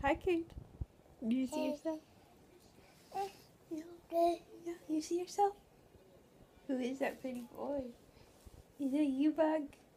Hi, Kate. Do you see yourself? Yeah, you see yourself? Who is that pretty boy? Is it you, Bug?